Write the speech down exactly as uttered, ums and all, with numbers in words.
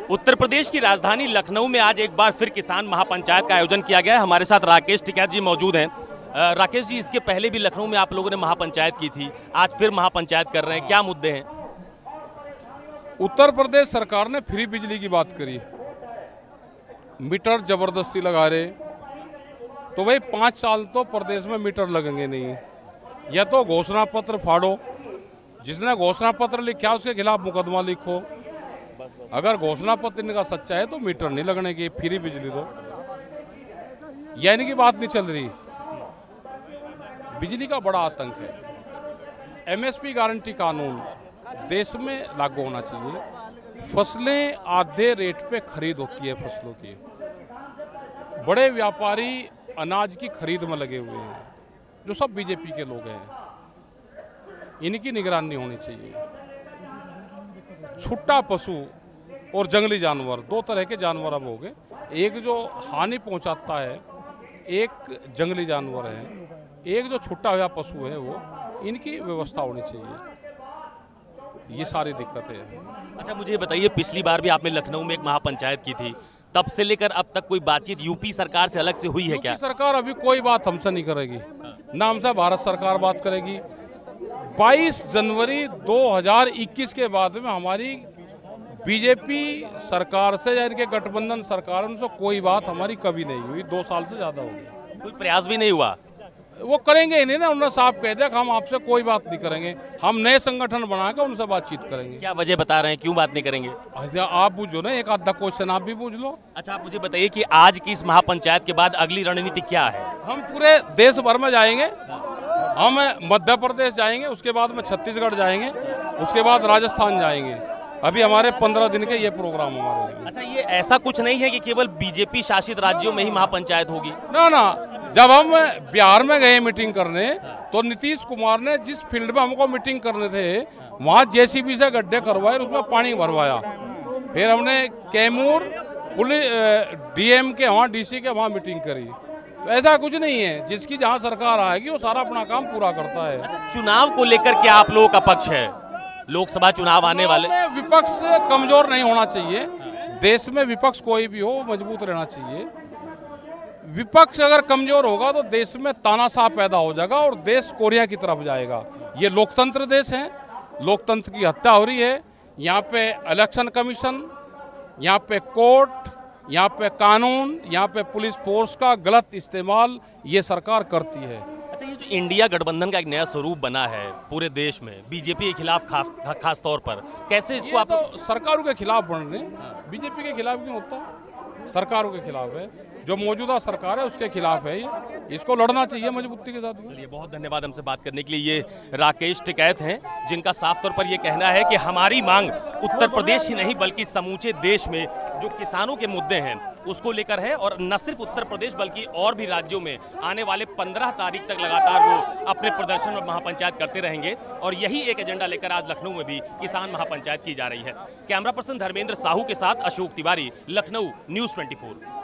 उत्तर प्रदेश की राजधानी लखनऊ में आज एक बार फिर किसान महापंचायत का आयोजन किया गया है। हमारे साथ राकेश टिकैत जी मौजूद हैं। अ, राकेश जी, इसके पहले भी लखनऊ में आप लोगों ने महापंचायत की थी, आज फिर महापंचायत कर रहे हैं, क्या मुद्दे हैं? उत्तर प्रदेश सरकार ने फ्री बिजली की बात करी, मीटर जबरदस्ती लगा रहे, तो भाई पाँच साल तो प्रदेश में मीटर लगेंगे नहीं। या तो घोषणा पत्र फाड़ो, जिसने घोषणा पत्र लिखा उसके खिलाफ मुकदमा लिखो। अगर घोषणा पत्र इनका सच्चा है तो मीटर नहीं लगने की, फ्री बिजली दो। यानी की बात नहीं चल रही। बिजली का बड़ा आतंक है। एमएसपी गारंटी कानून देश में लागू होना चाहिए। फसलें आधे रेट पे खरीद होती है फसलों की। बड़े व्यापारी अनाज की खरीद में लगे हुए हैं, जो सब बीजेपी के लोग हैं। इनकी निगरानी होनी चाहिए। छुट्टा पशु और जंगली जानवर, दो तरह के जानवर अब हो गए। एक जो हानि पहुंचाता है, एक जंगली जानवर है, एक जो छुट्टा हुआ पशु है, वो इनकी व्यवस्था होनी चाहिए। ये सारी दिक्कतें हैं। अच्छा, मुझे बताइए, पिछली बार भी आपने लखनऊ में एक महापंचायत की थी, तब से लेकर अब तक कोई बातचीत यूपी सरकार से अलग से हुई है क्या? सरकार अभी कोई बात हमसे नहीं करेगी, ना हमसे भारत सरकार बात करेगी। बाईस जनवरी दो हज़ार इक्कीस के बाद में हमारी बीजेपी सरकार से या इनके गठबंधन सरकार, उनसे कोई बात हमारी कभी नहीं हुई। दो साल से ज्यादा हो गया, कोई प्रयास भी नहीं हुआ। वो करेंगे ही नहीं ना। उन्होंने साफ कह दिया कि हम आपसे कोई बात नहीं करेंगे, हम नए संगठन बनाकर उनसे बातचीत करेंगे। क्या वजह बता रहे हैं, क्यों बात नहीं करेंगे? अच्छा, आप पूछो ना, एक आधा क्वेश्चन आप भी पूछ लो। अच्छा, आप मुझे बताइए कि आज की इस महापंचायत के बाद अगली रणनीति क्या है? हम पूरे देश भर में जाएंगे। हम मध्य प्रदेश जाएंगे, उसके बाद में छत्तीसगढ़ जाएंगे, उसके बाद राजस्थान जाएंगे। अभी हमारे पंद्रह दिन के ये प्रोग्राम हमारे। अच्छा, ये ऐसा कुछ नहीं है कि केवल बीजेपी शासित राज्यों में ही महापंचायत होगी? ना ना, जब हम बिहार में गए मीटिंग करने, तो नीतीश कुमार ने जिस फील्ड में हमको मीटिंग करने थे, वहाँ जेसीबी से गड्ढे करवाए और उसमें पानी भरवाया। फिर हमने कैमूर पुलिस डीएम के वहाँ, डीसी के वहाँ मीटिंग करी। तो ऐसा कुछ नहीं है, जिसकी जहाँ सरकार आएगी वो सारा अपना काम पूरा करता है। अच्छा, चुनाव को लेकर क्या आप लोगों का पक्ष है? लोकसभा चुनाव आने वाले, विपक्ष कमजोर नहीं होना चाहिए। देश में विपक्ष कोई भी हो, मजबूत रहना चाहिए। विपक्ष अगर कमजोर होगा तो देश में तानाशाह पैदा हो जाएगा और देश कोरिया की तरफ जाएगा। ये लोकतंत्र देश है, लोकतंत्र की हत्या हो रही है। यहाँ पे इलेक्शन कमीशन, यहाँ पे कोर्ट, यहाँ पे कानून, यहाँ पे पुलिस फोर्स का गलत इस्तेमाल ये सरकार करती है। अच्छा, ये जो इंडिया गठबंधन का एक नया स्वरूप बना है पूरे देश में, बीजेपी के खिलाफ खास खास तौर पर, कैसे इसको आप? तो सरकारों के खिलाफ बन रहे हैं। बीजेपी के खिलाफ क्यों होता है? सरकारों के खिलाफ है। जो मौजूदा सरकार है उसके खिलाफ है। ये इसको लड़ना चाहिए मजबूती के साथ। चलिए, बहुत धन्यवाद हमसे बात करने के लिए। ये राकेश टिकैत हैं, जिनका साफ तौर पर ये कहना है कि हमारी मांग उत्तर प्रदेश ही नहीं बल्कि समूचे देश में जो किसानों के मुद्दे हैं उसको लेकर है। और न सिर्फ उत्तर प्रदेश बल्कि और भी राज्यों में आने वाले पंद्रह तारीख तक लगातार वो अपने प्रदर्शन और महापंचायत करते रहेंगे। और यही एक एजेंडा लेकर आज लखनऊ में भी किसान महापंचायत की जा रही है। कैमरा पर्सन धर्मेंद्र साहू के साथ अशोक तिवारी, लखनऊ, न्यूज़ चौबीस।